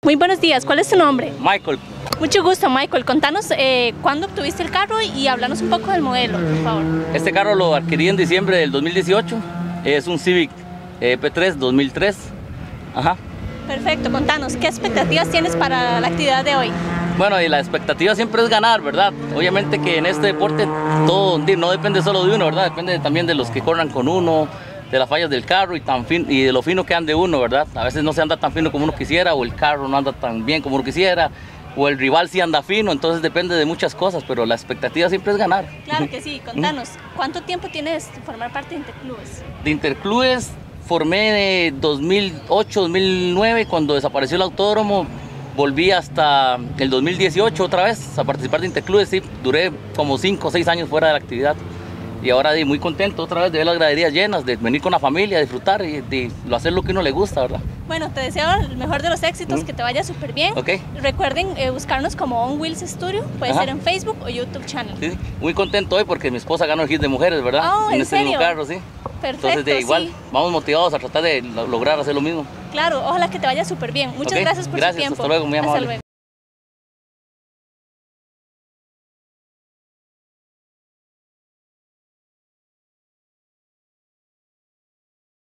Muy buenos días, ¿cuál es tu nombre? Michael, Mucho gusto, Michael. Contanos cuándo obtuviste el carro y háblanos un poco del modelo, por favor. este carro lo adquirí en diciembre del 2018. Es un Civic P3 2003. Ajá. Perfecto, contanos, ¿qué expectativas tienes para la actividad de hoy? Bueno, y la expectativa siempre es ganar, ¿verdad? Obviamente que en este deporte todo no depende solo de uno, ¿verdad? Depende también de los que corran con uno, de las fallas del carro y de lo fino que ande uno, ¿verdad? A veces no se anda tan fino como uno quisiera, o el carro no anda tan bien como uno quisiera, o el rival sí anda fino, entonces depende de muchas cosas, pero la expectativa siempre es ganar. Claro que sí, contanos, ¿cuánto tiempo tienes de formar parte de Interclubes? De Interclubes formé de 2008, 2009, cuando desapareció el autódromo, volví hasta el 2018 otra vez a participar de Interclubes, sí, duré como 5 o 6 años fuera de la actividad. Y ahora muy contento otra vez de ver las graderías llenas, de venir con la familia, disfrutar y de hacer lo que uno le gusta, ¿verdad? Bueno, te deseo el mejor de los éxitos, que te vaya súper bien. Ok. Recuerden buscarnos como On Wheels Studio, puede Ajá. ser en Facebook o YouTube channel. Sí, muy contento hoy porque mi esposa ganó el hit de mujeres, ¿verdad? Oh, ¿en este mismo serio? carro, sí. Perfecto, Entonces, igual, sí. vamos motivados a tratar de lograr hacer lo mismo. Claro, ojalá que te vaya súper bien. Muchas Ok, gracias por gracias, su tiempo. hasta luego, muy amable. Hasta luego.